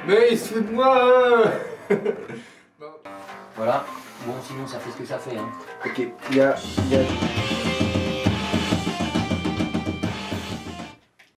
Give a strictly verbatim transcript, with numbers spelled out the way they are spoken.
Mais il se fout de moi euh... Voilà. Bon, sinon ça fait ce que ça fait. Hein. Ok, il y a... Il y a...